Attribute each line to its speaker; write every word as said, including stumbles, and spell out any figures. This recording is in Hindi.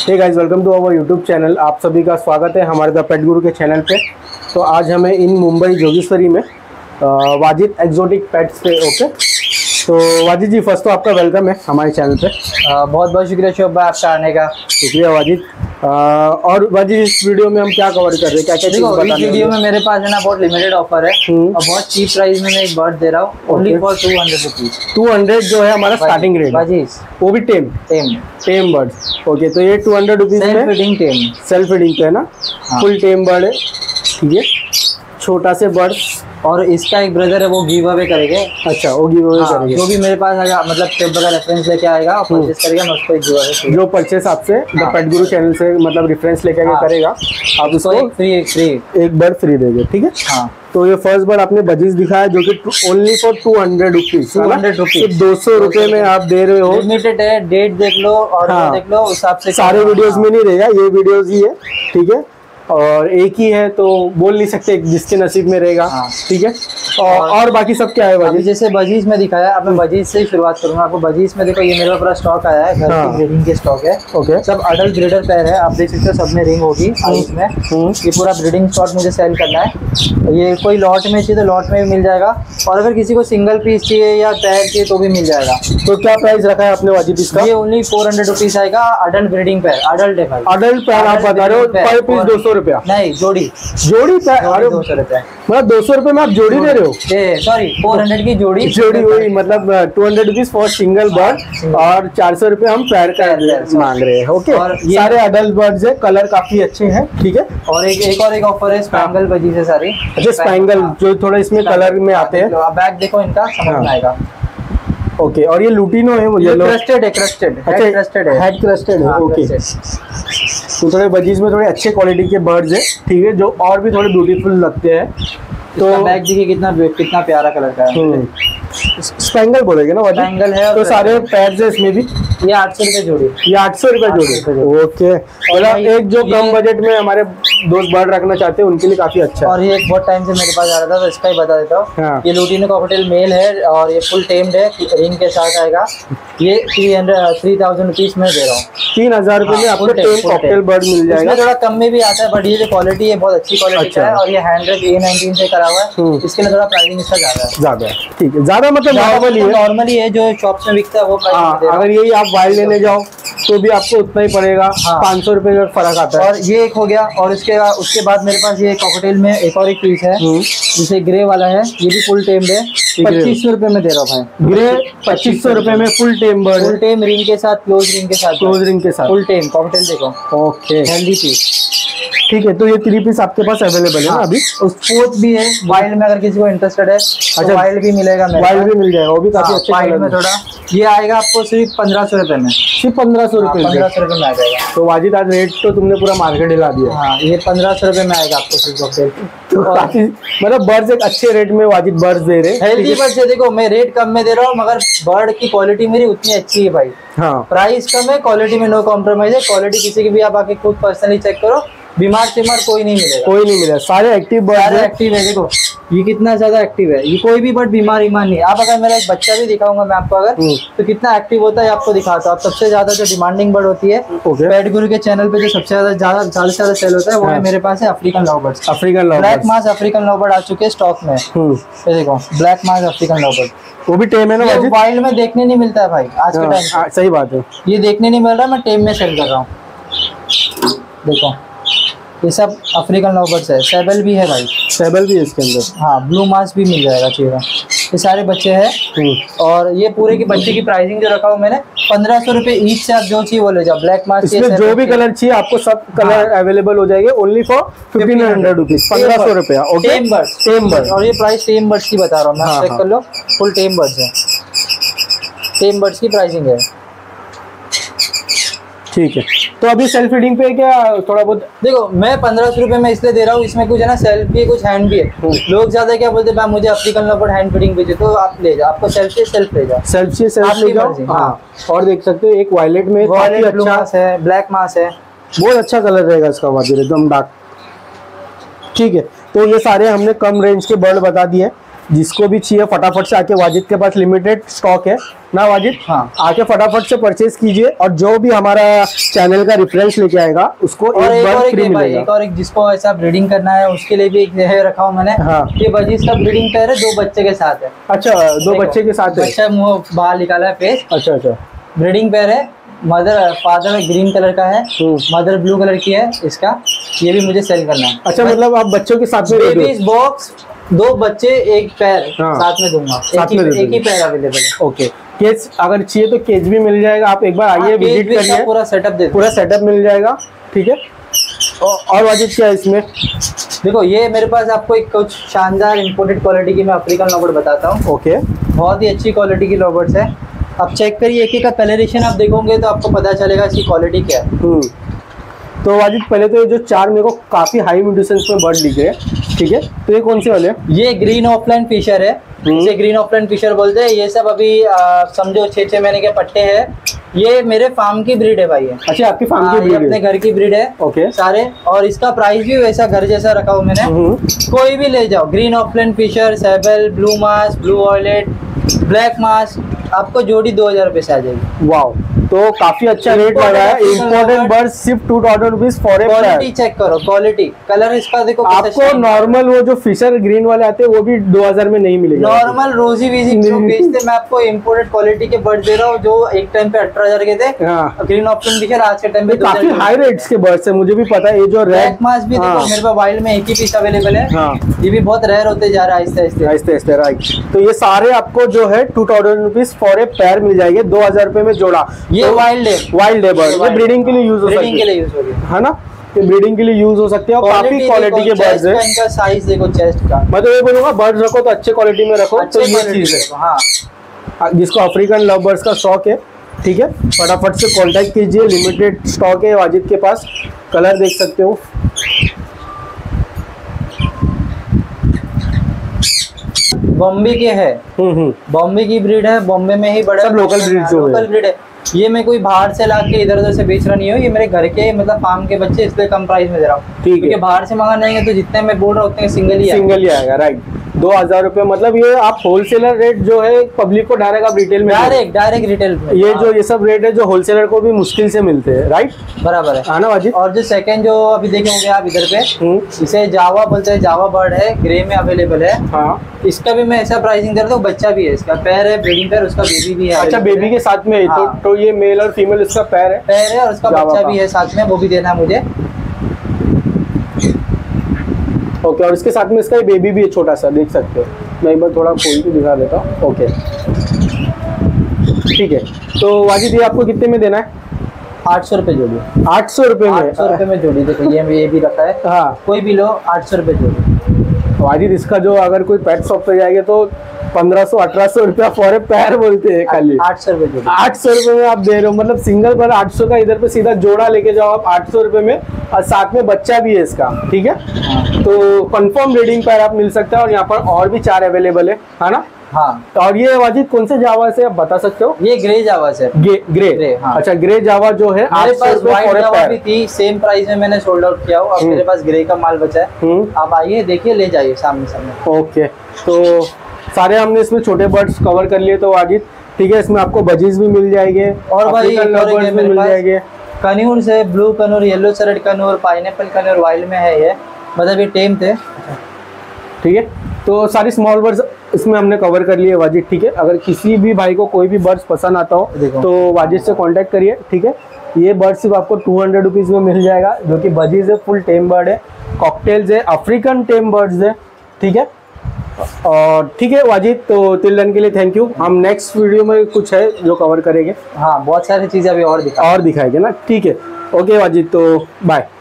Speaker 1: Hey guys, welcome to our YouTube channel. आप सभी का स्वागत है हमारे द पेट गुरु के चैनल पे। तो आज हमें इन मुंबई जोगेश्वरी में वाजिद एक्सोटिक पेट्स पे ओके। तो वाजिद जी, फर्स्ट तो आपका वेलकम है हमारे चैनल पे।
Speaker 2: आ, बहुत बहुत शुक्रिया शोभ भाई आपका आने का।
Speaker 1: शुक्रिया वाजिद। आ, और वाजिद, इस वीडियो में हम क्या कवर कर रहे हैं, क्या क्या चीज़ बताने?
Speaker 2: इस वीडियो में मेरे पास है ना बहुत लिमिटेड ऑफर है और बहुत चीप प्राइस में मैं एक बर्ड दे रहा हूँ, only for two hundred rupees.
Speaker 1: Two hundred जो है हमारा स्टार्टिंग रेट, वो भी टेम
Speaker 2: टेम
Speaker 1: टेम बर्ड्स। ओके, तो ये टू हंड्रेड रुपीज में
Speaker 2: फीडिंग टेम
Speaker 1: सेल्फ फीडिंग पे है ना, फुल टेम बर्ड है। ठीक है, छोटा से बर्ड्स।
Speaker 2: और इसका एक ब्रदर है वो गिव अवे करेंगे।
Speaker 1: अच्छा, वो गिव अवे करेंगे।
Speaker 2: जो भी मेरे पास आएगा, मतलब टेप का रेफरेंस लेके आएगा और परचेस करेगा, मैं उसको एक गिव अवे।
Speaker 1: जो परचेस आपसे द पेट गुरु चैनल से मतलब रेफरेंस लेके आगे करेगा, आप उसको
Speaker 2: एक फ्री एक फ्री
Speaker 1: एक बर्ड फ्री देंगे। ठीक है।
Speaker 2: हाँ,
Speaker 1: तो ये फर्स्ट बर्ड आपने बजीज दिखाया जो कि only for two hundred rupees
Speaker 2: two hundred rupees
Speaker 1: दो सौ रुपए में आप दे रहे हो।
Speaker 2: लिमिटेड है, डेट देख लो और हाँ, देख लो उस हिसाब से।
Speaker 1: सारे वीडियोस में नहीं रहेगा, ये वीडियोस ही है। ठीक है, और एक ही है तो बोल नहीं सकते जिसके नसीब में रहेगा। हाँ। ठीक है। और, और, और बाकी सब क्या है बजीज?
Speaker 2: जैसे बजीज में दिखाया, अब मैं बजीज से ही शुरुआत करूंगा। आपको बजीज में देखो, ये मेरे पूरा स्टॉक आया है, घर की ब्रीडिंग के स्टॉक है। ओके, सब अडल्ट ब्रीडर पैर है, आप देख सकते हो, सब में रिंग होगी इसमें। ये पूरा ब्रीडिंग स्टॉक मुझे सेल करना है। ये कोई लॉट में चाहिए तो लॉट में भी मिल जाएगा, और अगर किसी को सिंगल पीस चाहिए या पैर चाहिए तो भी मिल जाएगा।
Speaker 1: तो क्या प्राइस रखा है आपने वाजिद इसका?
Speaker 2: ये ओनली फोर हंड्रेड रुपीज आएगा। अडल्ट ब्रीडिंग पैर, अडल्ट है भाई,
Speaker 1: अडल्ट पैर आप बता रहे हो, पर पीस दो सौ रुपया?
Speaker 2: नहीं, जोड़ी
Speaker 1: जोड़ी पैर
Speaker 2: दो सौ रुपया,
Speaker 1: मतलब दो सौ रुपए में आप जोड़ी दे रहे हो?
Speaker 2: सॉरी, फोर हंड्रेड की जोड़ी
Speaker 1: जोड़ी हुई, मतलब two hundred rupees for single bird और चार सौ रुपए हम पैर का मांग रहे हैं। ओके, और सारे अडल्ट बर्ड्स है, कलर काफी अच्छे हैं। ठीक है।
Speaker 2: और एक एक और एक ऑफर है स्पैंगल बजी से सारी।
Speaker 1: अच्छा, स्पैंगल जो थोड़ा इसमें कलर में आते हैं।
Speaker 2: बैग देखो इनका, समझ में आएगा।
Speaker 1: ओके, और ये लूटिनो है, वो येलो
Speaker 2: क्रस्टेड है, क्रस्टेड हेड क्रस्टेड है,
Speaker 1: हेड क्रस्टेड है। ओके, तो थोड़े बजीज में थोड़े अच्छे क्वालिटी के बर्ड्स है। ठीक है, जो और भी थोड़े ब्यूटीफुल लगते हैं।
Speaker 2: तो बैग देखिए कितना कितना प्यारा कलर का है।
Speaker 1: स्पैंगल बोलेंगे ना?
Speaker 2: स्पैंगल है।
Speaker 1: तो सारे पैड्स है इसमें भी।
Speaker 2: ये आठ सौ रुपए जोड़ी,
Speaker 1: ये आठ सौ रुपए जोड़ी। ओके, और एक जो कम बजट में हमारे दोस्त बर्ड रखना चाहते हैं उनके लिए काफी अच्छा है।
Speaker 2: और ये एक बहुत टाइम से मेरे पास आ रहा था, तो इसका ही बता देता हूँ। हाँ। ये लूटिनो कॉकटेल मेल है और ये फुल टेम्ड है, रिंग के साथ आएगा। ये three hundred three thousand rupees में दे रहा हूँ। तीन हजार रुपए में आपको टेम कॉकटेल बर्ड मिल जाएगा। थोड़ा कम में भी आता है, बट ये जो क्वालिटी है बहुत अच्छी क्वालिटी का है, और ये हैंड्रेड ए नाइनटीन से करा हुआ है, इसके लिए थोड़ा प्राइसिंग इसका ज्यादा है। ज्यादा है, ठीक है, ज्यादा मतलब नॉर्मली नॉर्मली है जो शॉप्स में बिकता है वो प्राइस।
Speaker 1: अगर यही आप वाइल्ड लेने जाओ तो भी आपको उतना ही पड़ेगा। हाँ। पाँच सौ रुपए का फर्क आता है।
Speaker 2: और ये एक हो गया, और उसके उसके बाद मेरे पास ये कॉकटेल में एक और एक पीस है, जिसे ग्रे वाला है, ये भी फुल टेम्ड है। पच्चीस सौ रुपए में दे रहा हूँ भाई,
Speaker 1: ग्रे पच्चीस सौ रुपए में full tame bird,
Speaker 2: full tame ring के साथ, क्लोज रिंग के साथ,
Speaker 1: क्लोज रिंग के साथ
Speaker 2: फुल टेम कॉकटेल देखो।
Speaker 1: Okay,
Speaker 2: healthy piece.
Speaker 1: ठीक है, तो ये थ्री पीस आपके पास अवेलेबल है ना अभी?
Speaker 2: उस फोर्थ भी है वाइल्ड में, अगर किसी को इंटरेस्टेड है। अच्छा, वाइल्ड भी मिलेगा,
Speaker 1: वाइल्ड भी मिल जाएगा, वो भी काफी अच्छे
Speaker 2: वाइल्ड में थोड़ा। ये आएगा आपको सिर्फ पंद्रह सौ रुपए में,
Speaker 1: सिर्फ पंद्रह सौ रुपए
Speaker 2: पंद्रह सौ रुपए में आ जाएगा।
Speaker 1: तो वाजिद, आज रेट तो तुमने पूरा मार्केट हिला दिया।
Speaker 2: हाँ, ये पंद्रह सौ रुपए में आएगा आपको सिर्फ कॉकटेल।
Speaker 1: तो काफी मतलब बर्ड्स एक अच्छे रेट में वाजिद बर्ड्स दे रहे हैं।
Speaker 2: हेल्दी बर्ड्स है, देखो मैं रेट कम में दे रहा हूँ, मगर बर्ड की क्वालिटी मेरी उतनी अच्छी है भाई। हाँ, प्राइस कम है, क्वालिटी में नो कॉम्प्रोमाइज है। क्वालिटी किसी की भी आप आके खुद पर्सनली चेक करो, बीमार तीमार कोई नहीं मिलेगा, कोई नहीं मिलेगा। सारे एक्टिव बर्ड, सारे एक्टिव है। देखो ये कितना ज्यादा एक्टिव है, ये कोई भी बर्ड बीमार ईमान नहीं। आप अगर मेरा एक बच्चा भी दिखाऊंगा मैं आपको, अगर तो कितना एक्टिव होता है आपको दिखाता हूँ। सबसे ज्यादा जो डिमांडिंग बर्ड होती है पेट गुरु के चैनल पे, जो सबसे ज्यादा ज्यादा ज्यादा से ज्यादा सेल होता है, वो है मेरे पास है African love birds. African love black mask African love bird आ चुके हैं स्टॉक में। ये देखो black mask African love bird,
Speaker 1: वो भी टेम है ना?
Speaker 2: वाइल्ड में देखने नहीं मिलता है भाई आज के टाइम।
Speaker 1: सही बात है,
Speaker 2: ये देखने नहीं मिल रहा, मैं टेम में सेल कर रहा हूँ। देखो ये सब अफ्रीकन लव बर्ड्स है। सेबल भी है भाई,
Speaker 1: सेबल भी है इसके अंदर।
Speaker 2: हाँ, ब्लू मास भी मिल जाएगा चेहरा। ये सारे बच्चे हैं, और ये पूरे की बच्चे की प्राइसिंग जो रखा हूँ मैंने, पंद्रह सौ रुपए ईच से आप जो चाहिए वो ले जाओ। ब्लैक मास
Speaker 1: इसमें जो भी कलर चाहिए आपको सब कलर अवेलेबल हो जाएंगे, only for fifteen hundred rupees, पंद्रह सौ रुपया।
Speaker 2: टेम बर्ड्स, टेम बर्ड्स, और ये प्राइस टेम बर्ड्स की बता रहा हूँ मैं, चेक कर लो, फुल टेम बर्ड्स है, टेम बर्ड्स की प्राइसिंग है।
Speaker 1: ठीक है, तो अभी सेल्फ फीडिंग पे क्या थोड़ा बहुत
Speaker 2: देखो, मैं पंद्रह सौ रुपए में इसलिए दे रहा हूँ, इसमें कुछ है ना सेल्फ भी है, कुछ हैंड भी है। लोग ज्यादा क्या बोलते हैं, मुझे African love bird hand feeding भी चाहिए, तो आप ले जाओ, आपको सेल्फ से सेल्फ ले जाओ,
Speaker 1: सेल्फ से सेल्फ ले जाओ। हाँ, और देख सकते हो एक वायलेट में
Speaker 2: काफी अच्छा है, ब्लैक मास है,
Speaker 1: बहुत अच्छा कलर रहेगा इसका वाजिद, एकदम डार्क। ठीक है, तो ये सारे हमने कम रेंज के बर्ड बता दिए। जिसको भी चाहिए फटाफट से आके वाजिद के पास लिमिटेड स्टॉक है ना वाजिद।
Speaker 2: हाँ।
Speaker 1: आके फटाफट से परचेज कीजिए और जो भी हमारा चैनल का रेफरेंस लेके आएगा उसको
Speaker 2: और
Speaker 1: एक
Speaker 2: एक
Speaker 1: बार
Speaker 2: और एक
Speaker 1: फ्री
Speaker 2: है भाई,
Speaker 1: मिलेगा।
Speaker 2: एक और एक जिसको ऐसा ब्रीडिंग करना है उसके लिए भी एक है रखा हूँ मैंने।
Speaker 1: हाँ।
Speaker 2: ये वजीज का ब्रीडिंग पेयर है, दो बच्चे के साथ है।
Speaker 1: अच्छा, दो बच्चे के साथ है।
Speaker 2: बच्चा मुंह बाहर निकाला है फेस।
Speaker 1: अच्छा अच्छा।
Speaker 2: ब्रीडिंग पेयर है, मदर फादर ग्रीन कलर का है, मदर ब्लू कलर की है इसका। ये भी मुझे सेल करना है।
Speaker 1: अच्छा, मतलब आप बच्चों के साथ में
Speaker 2: बेबीज बॉक्स, दो बच्चे एक पैर। हाँ। साथ में दूंगा,
Speaker 1: साथ
Speaker 2: एक
Speaker 1: में
Speaker 2: ही, एक ही पैर अवेलेबल है।
Speaker 1: ओके, केज अगर चाहिए तो केज भी मिल जाएगा, आप एक बार आइए विजिट करिए,
Speaker 2: पूरा सेटअप दे
Speaker 1: पूरा सेटअप मिल जाएगा। ठीक है। और वाजिद क्या है इसमें?
Speaker 2: देखो ये मेरे पास आपको एक कुछ शानदार इंपोर्टेड क्वालिटी की मैं अफ्रीकन लॉबर्ट बताता हूँ।
Speaker 1: ओके।
Speaker 2: बहुत ही अच्छी क्वालिटी की लॉबर्ट्स है। आप चेक करिए, एक एक का कलरेशन आप देखोगे तो आपको पता चलेगा इसकी क्वालिटी क्या है।
Speaker 1: तो वाजिद पहले तो ये जो चार मेरे को काफी हाई म्यूटेशंस में बर्ड दिख रहे हैं, ठीक है, तो ये कौन से वाले हैं?
Speaker 2: ये ग्रीन ऑफलाइन फिशर है, इसे ग्रीन ऑफलाइन फिशर बोलते हैं। ये सब अभी आ, समझो छः छः महीने के पट्टे हैं। ये मेरे फार्म की ब्रीड है भाई है।
Speaker 1: अच्छा, आपकी फार्म की ब्रीड है?
Speaker 2: अपने घर की ब्रीड है।
Speaker 1: ओके।
Speaker 2: सारे, और इसका प्राइस भी वैसा घर जैसा रखा हूँ मैंने। कोई भी ले जाओ, green opaline Fischer, sable, blue mask, blue violet, black mask, आपको जोड़ी दो हजार रुपए से आ जाएगी।
Speaker 1: वाओ, तो काफी अच्छा रेट लगा है। इम्पोर्टेड बर्ड सिर्फ two thousand rupees for a pair.
Speaker 2: Quality check करो, क्वालिटी, कलर इसका देखो।
Speaker 1: आपको नॉर्मल वो जो फिशर ग्रीन वाले आते हैं वो भी दो हजार में नहीं मिलेगा।
Speaker 2: नॉर्मल रोजी वीजी जो बेचते, मैं आपको इम्पोर्टेड क्वालिटी के बर्ड दे रहा हूँ जो एक टाइम पे अठारह हजार के थे। हाँ। ग्रीन ऑप्शन फिशर आज के टाइम पे
Speaker 1: काफी हाई रेट्स के बर्ड्स है, मुझे भी पता है। ये जो रेड
Speaker 2: मास भी देखो मेरे पास वाइल्ड में एक ही पीस अवेलेबल है। हाँ। ये भी बहुत रेयर होते जा रहा है आहिस्ते आहिस्ते
Speaker 1: आहिस्ते आहिस्ते राइट। तो ये सारे आपको जो है two thousand rupees for a pair मिल जाएंगे, दो हजार रुपए में जोड़ा।
Speaker 2: ये वाइल्ड है,
Speaker 1: वाइल्ड है बर्ड, ये ब्रीडिंग के लिए यूज हो सकते हैं,
Speaker 2: के लिए यूज होगी,
Speaker 1: है ना? ये ब्रीडिंग के लिए यूज हो सकते हैं और काफी क्वालिटी के बर्ड्स है।
Speaker 2: इनका साइज देखो चेस्ट का।
Speaker 1: मैं तो ये बोलूंगा बर्ड्स रखो तो अच्छे क्वालिटी में रखो, तो ये चीज है। हाँ, जिसको अफ्रीकन लव बर्ड्स का शौक है, ठीक है, फटाफट से कांटेक्ट कीजिए। लिमिटेड स्टॉक है वाजिद के पास। कलर देख सकते हो,
Speaker 2: बॉम्बे के है। बॉम्बे की ब्रीड है, बॉम्बे में ही बड़ा,
Speaker 1: सब लोकल ब्रीड जो
Speaker 2: लोकल ब्रीड है। ये मैं कोई बाहर से लाके इधर उधर से बेच रहा नहीं हूँ, ये मेरे घर के मतलब फार्म के बच्चे, इसलिए कम प्राइस में दे रहा हूँ। ठीक है, बाहर से मंगाना नहीं है तो जितने मैं बोल रहा हूँ उतने सिंगल ही
Speaker 1: सिंगल ही आएगा। राइट, दो हजार रुपए मतलब ये आप होलसेलर रेट जो है पब्लिक को डायरेक्ट आप रिटेल में
Speaker 2: डायरेक्ट डायरेक्ट रिटेल में।
Speaker 1: ये जो ये सब रेट है जो होलसेलर को भी मुश्किल से मिलते हैं। राइट,
Speaker 2: बराबर है,
Speaker 1: आना वाजिद।
Speaker 2: और जो सेकंड जो अभी देखेंगे आप इधर पे, इसे जावा बोलते हैं, जावा बर्ड है, ग्रे में अवेलेबल है। हाँ, इसका भी मैं ऐसा प्राइसिंग दे रहा हूँ। बच्चा भी है, इसका पैर है, ब्रीडिंग पैर, उसका बेबी भी है। अच्छा,
Speaker 1: बेबी के साथ में। हाँ। तो, तो ये मेल और फीमेल इसका पैर है,
Speaker 2: पैर है, और उसका बच्चा भी है साथ में, वो भी देना है मुझे।
Speaker 1: ओके, और इसके साथ में इसका बेबी भी है छोटा सा, देख सकते हो। मैं एक बार थोड़ा खोल के दिखा देता हूँ। ओके, ठीक है। तो वाजिद ये आपको कितने में देना है?
Speaker 2: आठ सौ रुपए जोड़ी।
Speaker 1: आठ सौ रुपए में?
Speaker 2: आठ सौ रुपए में जोड़ी। देखो ये ये भी रखा है। हाँ, कोई भी लो, आठ सौ रुपए जोड़ी।
Speaker 1: वाजिद इसका जो अगर कोई पेट शॉप पे जाएंगे तो पंद्रह सौ अठारह सौ रुपया फॉर ए पैर बोलते हैं खाली।
Speaker 2: आठ सौ रुपए जोड़ी।
Speaker 1: आठ सौ रुपए में आप दे रहे हो, मतलब सिंगल पर आठ सौ का, इधर पे सीधा जोड़ा लेके जाओ आप आठ सौ रुपए में, और साथ में बच्चा भी है इसका। ठीक है। हाँ। तो कंफर्म ब्रीडिंग पैर आप मिल सकता है, और यहाँ पर और भी चार अवेलेबल है, है ना? हाँ। और ये वाजिद कौन से जावा से आप बता सकते हो?
Speaker 2: ये ग्रे जावा से।
Speaker 1: ग्रे, ग्रे, ग्रे हाँ। अच्छा, ग्रे जावा जो है
Speaker 2: मेरे पास व्हाइट जावा भी थी, सेम प्राइस में मैंने सोल्ड आउट किया हूँ। अब मेरे पास ग्रे का माल बचा है, आप आइए देखिए, ले जाइए सामने सामने। ओके, तो सारे हमने इसमें छोटे बर्ड्स कवर कर लिए तो वाजिद, ठीक है। इसमें आपको बजीज भी मिल जाएंगे, और भाई भी मिल जाएंगे। कन्यूर से ब्लू कन्यूर, येलो सरेट कन्यूर, पाइनएप्पल कन्यूर वाइल्ड में है ये, मतलब ये टेम थे। ठीक है, तो सारी स्मॉल बर्ड्स इसमें हमने कवर कर लिए वाजिद। ठीक है, अगर किसी भी भाई को कोई भी बर्ड्स पसंद आता हो तो वाजिद से कांटेक्ट करिए। ठीक है, ये बर्ड सिर्फ आपको टू हंड्रेड रुपीज़ में मिल जाएगा, जो कि बजीज है, फुल टेम बर्ड है, कॉकटेल्स है, अफ्रीकन टेम बर्ड्स है। ठीक है, और ठीक है वाजिद, तो टिल देन के लिए थैंक यू। हम नेक्स्ट वीडियो में कुछ है जो कवर करेंगे। हाँ, बहुत सारी चीज़ें अभी और दिखा और दिखाएंगे ना। ठीक है, ओके वाजिद, तो बाय।